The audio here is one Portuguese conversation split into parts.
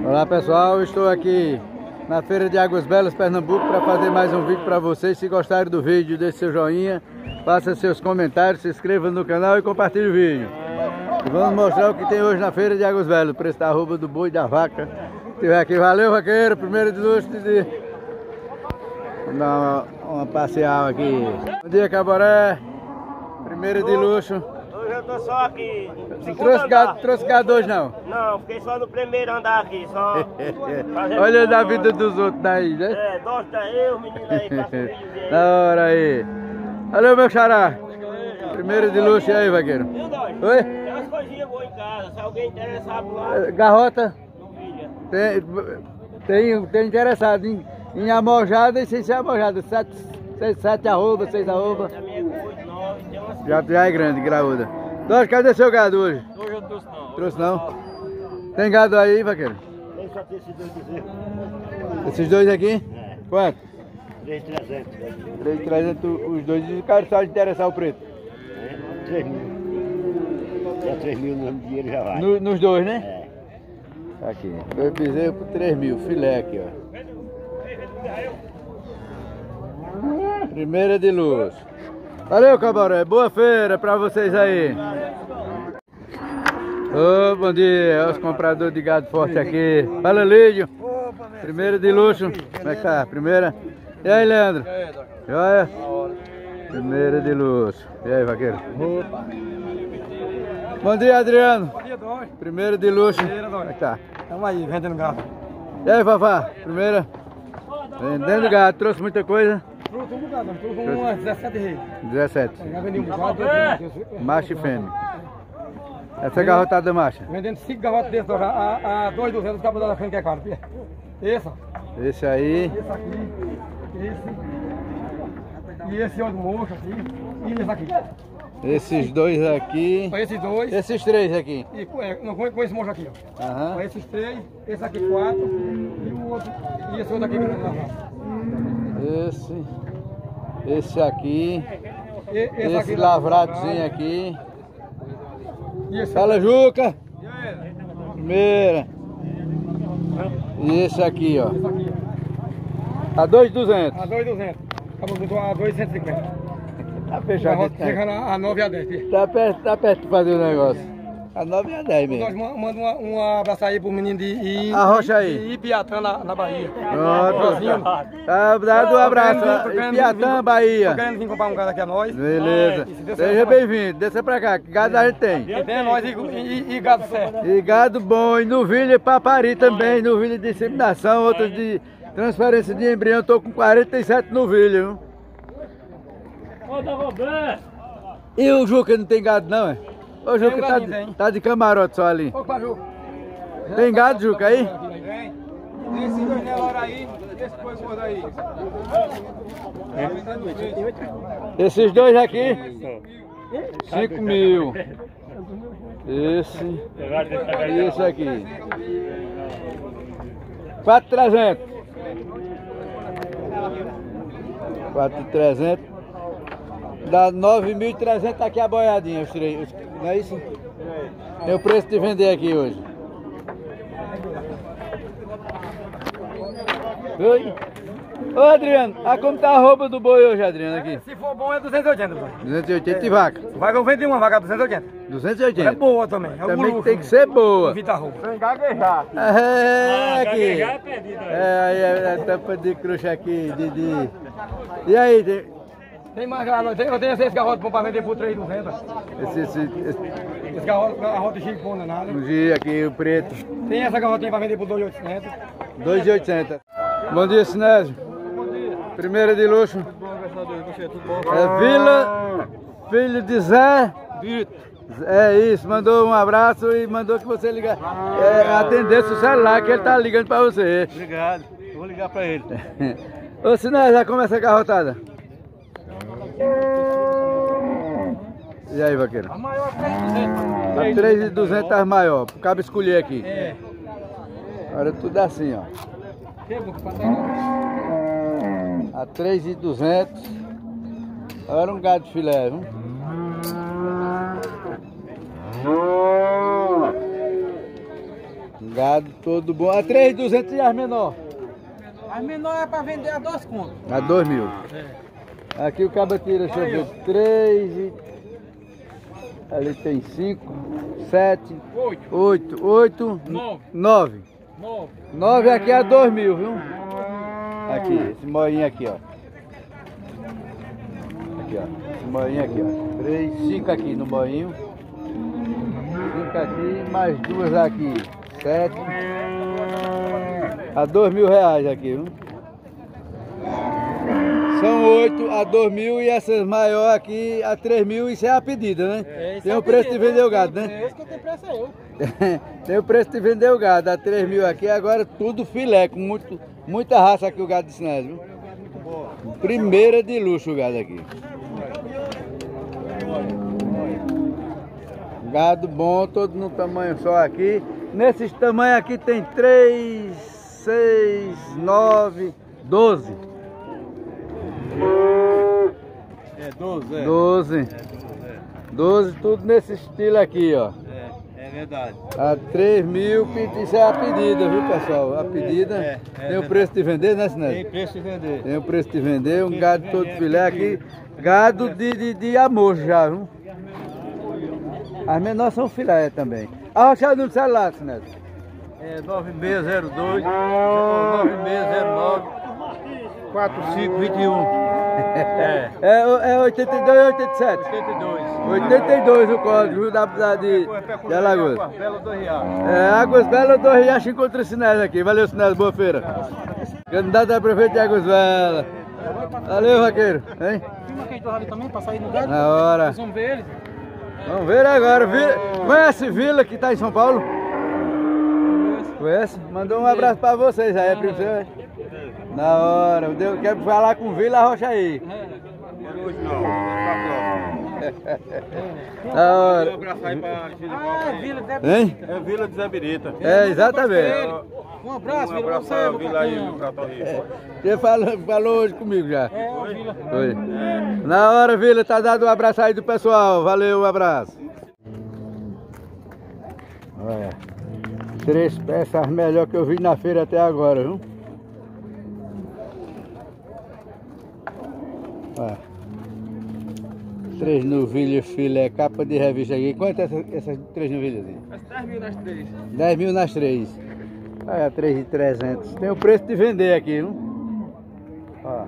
Olá pessoal, estou aqui na Feira de Águas Belas, Pernambuco, para fazer mais um vídeo para vocês. Se gostaram do vídeo, deixe seu joinha, faça seus comentários, se inscreva no canal e compartilhe o vídeo. E vamos mostrar o que tem hoje na Feira de Águas Belas, o preço da arroba, do boi e da vaca. Aqui, valeu vaqueiro, primeiro de luxo de... Vamos dar uma passeada aqui. Bom dia Caboré, primeiro de luxo. Hoje eu tô só aqui. Trouxe gado hoje não? Não, fiquei só no primeiro andar aqui, só. Olha da vida dos outros daí, né? É, gosta eu, menino aí, passa o vídeo aí. Da hora aí. Valeu meu xará. Primeiro de luxo, e aí vaqueiro? Viu, Dói? Oi? Tem umas coisinhas boas em casa, se alguém interessado lá, Garrota? no vídeo. Tem interessado em amojada e sem ser amojada. 7 arroba, 6 arroba. Também é com 8, 9, tem umas... Já é grande, graúda. Dói, cadê seu gado hoje? Hoje eu trouxe não. Trouxe não? Tem gado aí, vaqueiro? Tem só esses dois bezerros. Esses dois aqui? É. Quanto? 3.300. 3.300 os dois. E o cara só de interessar o preto? É, 3.000. Já 3.000 no dinheiro já vai. Nos dois, né? É. Aqui, 2 bezerros por 3.000, filé aqui, ó. Primeira de luz. Valeu, Caboré, boa feira pra vocês aí. Ô, bom dia, olha os compradores de gado forte aqui. Fala, Lídio. Primeira de luxo. Como é que tá? Primeira. E aí, Leandro? Joia? Primeira de luxo. E aí, vaqueiro? Bom dia, Adriano. Bom dia, Dói. Primeira de luxo. Primeira, Dói. Como é que tá? Estamos aí, vendendo gado. E aí, Fafá? Primeira? Vendendo gado, trouxe muita coisa? Trouxe um bocado, trouxe umas 17 reis. 17. Já vendi um bocado. Macho e fêmea. Essa garrotada macha. Vendendo 5 garrotes desses a 2.200, os cabos da frente que é caro. Esse, Esse aí. esse aqui, esse. E esse outro moço aqui. E esse aqui. Esses dois aqui. Com esses dois. Esses três aqui. E com esse moço aqui, ó. Com Aham. esses 3, esse aqui 4. E o outro. E esse outro aqui que não dá. Esse aqui. Esse Esse lavradozinho aqui. E esse Fala, Juca. Primeira. E esse aqui, ó. aqui. A 2.200. A 2.200. Acabou de a 2.150. Tá fechado. Garrote chegando a 9 a 10, filho. Tá perto de fazer o negócio. A 9 e a 10 Nós mesmo. manda um abraço aí pro menino de Arrocha aí. de Ibiatã, na Bahia. Pronto. Tá dado um abraço. Ibiatã, Bahia. Tô querendo vir comprar um gado aqui a nós. Beleza. Se Deus Seja quiser, bem-vindo. Desça pra cá, que gado a gente tem. tem nós e gado certo. E gado bom, e novilha pra parir também, novilha de inseminação, outras de transferência de embrião. Tô com 47 novilhas, viu? E o Juca não tem gado não, é? Ô Juca, um gadinho, tem. tá de camarote só ali. Ô, Paju. Tem gado, Juca, aí? Vem. Esse dois negócios aí, esse coisa gordo aí. Esses dois aqui, 5.000. Esse e esse aqui. 4.300. 4.300. Dá 9.300 aqui a boiadinha, os três. Não é isso? É o preço de vender aqui hoje. Oi? Ô Adriano, como tá a roupa do boi hoje, Adriano, aqui? Se for bom é 280, pai. 280 e vaca. Vai que eu vendi uma vaca a 280. 280. É boa também. É o Também luxo. tem que ser boa. Vita roupa. É, aqui. É a tampa de cruxa aqui, Didi. E aí, Tem mais gado. Eu tenho esses garrotes bons pra vender por 3.200. Esse garrote chique bom danado. o G aqui, o preto, Tem essa garrotinha pra vender por 2.800. 2.800. Bom dia, Sinésio. Primeira de luxo. É Vila, filho de Zé. É isso, mandou um abraço e mandou que você ligar, atendesse o celular que ele tá ligando pra você. Obrigado, vou ligar pra ele. Ô Sinésio, já começa a garrotada. E aí, vaqueiro? A maior 3.200. A 3.200 as maior, cabe escolher aqui. É. Agora tudo assim, ó. A 3.200. Agora um gado de filé, viu? Um gado todo bom. A 3.200 e as menor? As menor é para vender a 2 contos. A 2.000. É. Aqui o cabo tira, deixa eu ver, 3 e... Ali tem 5, 7, 8, 9. 9 aqui é 2.000, viu? Aqui, esse moinho aqui, ó. Aqui, ó. Esse moinho aqui, ó. 3, 5 aqui no moinho. 5 aqui, mais 2 aqui. 7. A 2.000 reais aqui, viu? São 8 a 2.000 e essas maiores aqui a 3.000, isso é a pedida, né? Tem o preço de vender o gado, né? Esse que eu tenho pressa eu. Tem o preço de vender o gado, a 3.000 aqui, agora tudo filé, com muita raça aqui o gado de Sinésio, viu? Primeira de luxo o gado aqui. Gado bom, todo no tamanho só aqui. Nesses tamanhos aqui tem 3, 6, 9, 12. É 12, é. 12, tudo nesse estilo aqui, ó. É verdade. A 3.000, isso é a pedida, viu, pessoal? A pedida tem o preço de vender, né, Sinésio? Tem preço de vender. Tem o preço de vender, um gado todo filé aqui. Gado de amor já, viu? As menores são filé também. Arrocha o número do celular, Sinésio. É 9602 9609 4521. É 82 ou 87? 82 o código, viu, de Alagoas. Águas Belas, 2 Riachos, encontra o Sinésio aqui. Valeu, Sinésio, boa feira. Candidato a prefeito de Águas Belas. Valeu, vaqueiro. Hein? Filma quem tá ali também, pra sair no gado. Na hora. Vamos ver ele. Vamos ver agora. Conhece Vila que tá em São Paulo? Conhece? Mandou um abraço pra vocês aí, primo seu. Na hora, quer falar com Vila, arrocha aí. Na hora. Vila deve... Hein? É Vila de Zé Birita. É, exatamente. Um abraço, Um abraço pra Vila aí, viu, Catão Rio. Você falou hoje comigo já. É, Vila. Foi. Na hora, Vila, tá dado um abraço aí do pessoal. Valeu, um abraço. Olha, 3 peças melhor que eu vi na feira até agora, viu? Olha. 3 novilhas filé, capa de revista aqui. Quanto é essas 3 novilhas? 10.000 nas 3. 10.000 nas 3. Olha, 3.300. Tem o preço de vender aqui, viu? Ó.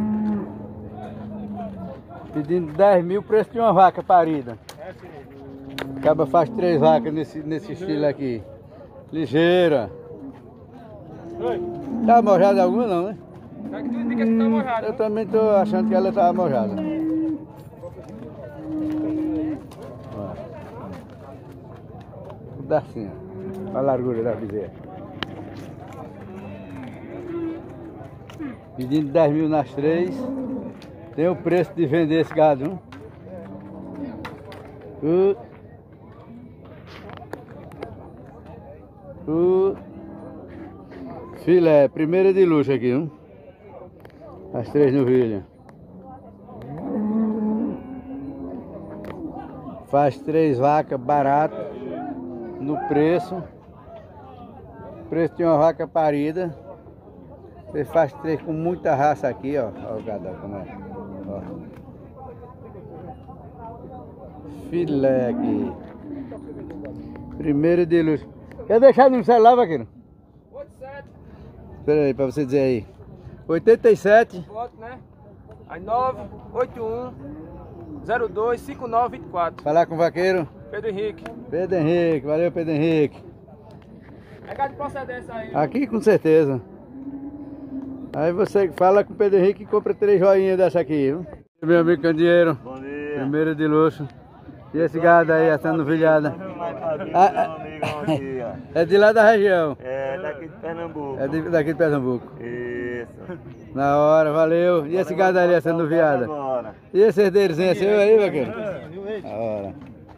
Pedindo 10.000, preço de uma vaca parida. Acaba faz 3 vacas nesse estilo aqui. Ligeira. Tá mojada alguma não, né? É que tu indica que tá mojado. Eu também tô achando que ela tá mojada. Ó. Tudo assim, ó. A largura da bezerra. Pedindo 10.000 nas 3. Tem o preço de vender esse gado, viu? Filé, primeira de luxo aqui, viu? As 3 novilhas. Faz 3 vacas barato no preço. Preço de uma vaca parida. Você faz 3 com muita raça aqui, ó. Olha o gado como é. Ó. Filé aqui. Primeira de luxo. Quer deixar no celular, vaqueiro? 87. Espera aí, pra você dizer aí. 87. Foto, né? Aí 981 02 5924. Falar com o vaqueiro. Pedro Henrique. Pedro Henrique, valeu Pedro Henrique. É gado de procedência aí. Aqui com certeza. Aí você fala com o Pedro Henrique e compra 3 joinhas dessa aqui, viu? Meu amigo Candeeiro. Bom dia. Primeiro de luxo. E esse gado aí, essa novilhada? É de lá da região. É daqui de Pernambuco. É daqui de Pernambuco. Isso. Na hora, valeu. E esse gado ali, essa noviada? E esse herdeirozinho é seu aí, vaqueiro? Na hora.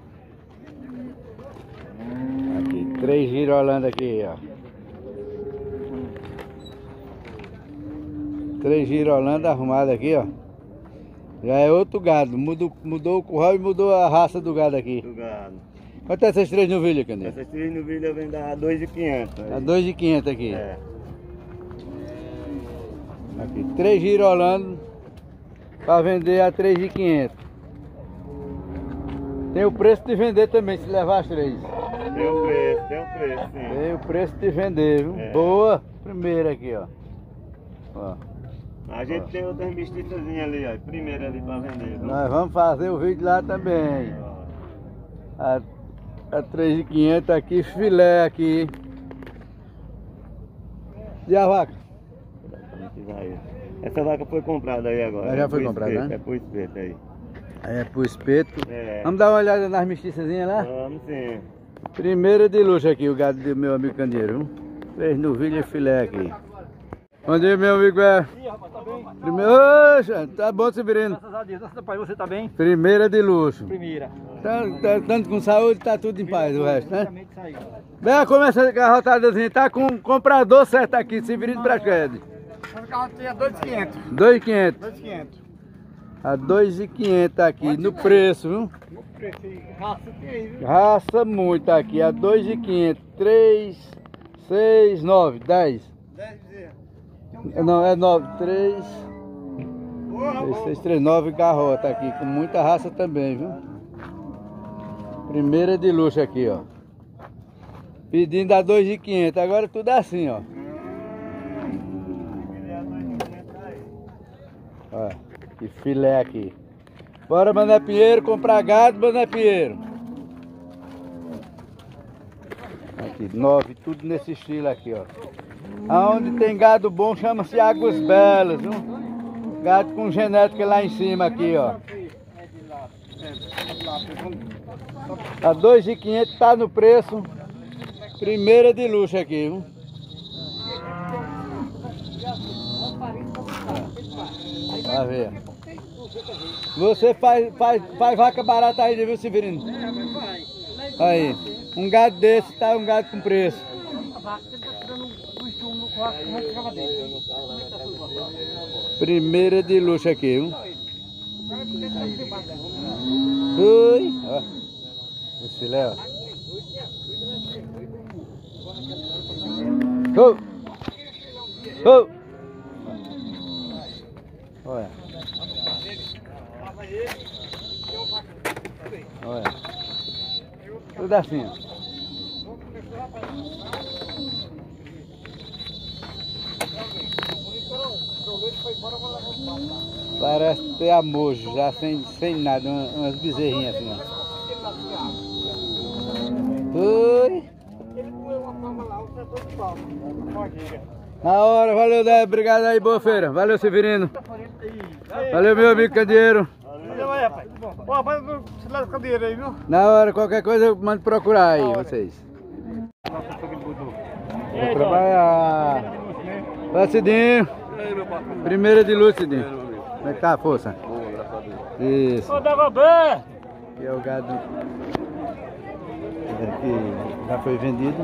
Aqui, 3 girolando aqui, ó. 3 girolando arrumadas aqui, ó. Já é outro gado. Mudou o curral e mudou a raça do gado aqui. Do gado. Quanto é essas 3 novilhas, Candeiro? Essas 3 novilhas vêm dar 2.500. A 2.500 aqui. É. Aqui, 3 girolando para vender a 3.500. Tem o preço de vender também, se levar as 3. Tem um preço, sim. Tem o preço de vender, viu? É. Boa. Primeira aqui, ó. Ó. A gente tem outras mestiçazinhas ali, ó. Primeira ali para vender. Viu? Nós vamos fazer o vídeo lá também. A 3.500 aqui, filé aqui. E a vaca? Essa vaca foi comprada aí agora. Já foi comprada, né? É pro espeto aí. É pro espeto. É. Vamos dar uma olhada nas mestiçazinhas lá? Vamos sim. Primeira de luxo aqui, o gado do meu amigo Candeiro, viu? 3 novilhas e filé aqui. Bom dia, meu amigo. Ih, rapaz, tá bem? Primeiro... Oxa, tá bom, Severino? Graças a Deus. Nossa, pai, você tá bem? Primeira de luxo. Primeira. Tanto com saúde, tá tudo em paz, o resto, né? Exatamente isso aí. Vem, começa a garrotadazinha. Tá com um comprador certo aqui, Severino Praxedes. Essa carro tinha 2.500. 2.500. 2.500. A 2.500 aqui, no preço, viu? No preço aí. Raça tem aí, viu? Raça muito aqui, a 2.500. 3, 6, 9, 10. 10 bezerros. Não, é 9, 3, 6, 3, 9 garrota aqui, com muita raça também, viu? Primeira de luxo aqui, ó. Pedindo a 2.500, agora tudo é assim, ó. Ó, que filé aqui. Bora, Mané Pinheiro, comprar gado, Mané Pinheiro. Aqui, 9, tudo nesse estilo aqui, ó. Aonde tem gado bom chama-se Águas Belas, viu? Gado com genética lá em cima aqui, ó. A 2.500 tá no preço. Primeira de luxo aqui, viu? Vai ver. Você faz vaca barata aí, viu, Severino? Aí, um gado desse tá um gado com preço. Primeira de luxo aqui, viu? Ui, ó. Esse filé, ó. Olha. Olha. Tudo assim, ó. Parece ter amojo, já sem nada, umas bezerrinhas assim, ó. Oi. Na hora, valeu, Débora, obrigado aí, boa feira. Valeu, Severino. Valeu, meu amigo Candeeiro. Valeu aí, rapaz. Ó, rapaz, você leva o Candeeiro aí, viu? Na hora, qualquer coisa eu mando procurar aí, vocês. Vou trabalhar. Vai, Cidinho. Primeira de luz, Cidinho. Como é que tá a força? Isso. Ô, Dagobert! Aqui é o gado que já foi vendido.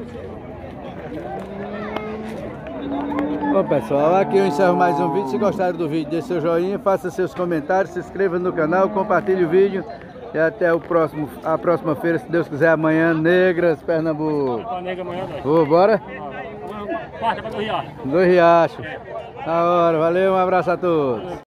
Bom, pessoal, aqui eu encerro mais um vídeo. Se gostaram do vídeo, deixe seu joinha, faça seus comentários, se inscreva no canal, compartilhe o vídeo. E até a próxima feira, se Deus quiser, amanhã, Negras, Pernambuco. Bora? Quarta para 2 reais. 2 Riachos. Na hora, valeu, um abraço a todos.